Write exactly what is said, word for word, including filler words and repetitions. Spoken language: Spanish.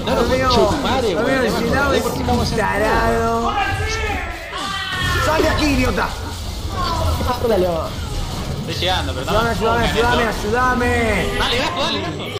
No lo Amigo, concho tu madre, amigo, güey. el Sinao es un tarado. ¡Sal de aquí, idiota! Dale, va. Estoy llegando, pero no. Ayúdame, ayúdame, ayúdame, ayúdame. Dale, gasto, dale, gasto.